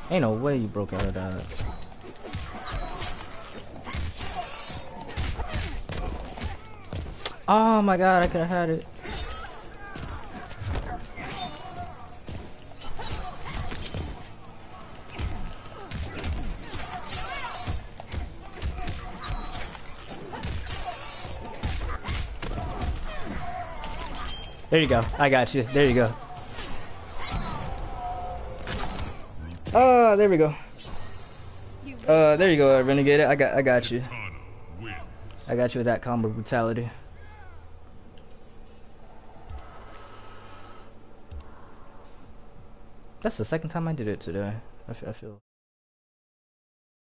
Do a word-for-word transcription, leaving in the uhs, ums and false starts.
Ain't no way you broke out of that. Oh my god, I could have had it. There you go. I got you. There you go. Oh, there we go. Uh, there you go, Renegade. I got, I got you. I got you with that combo brutality. That's the second time I did it today. I feel. I feel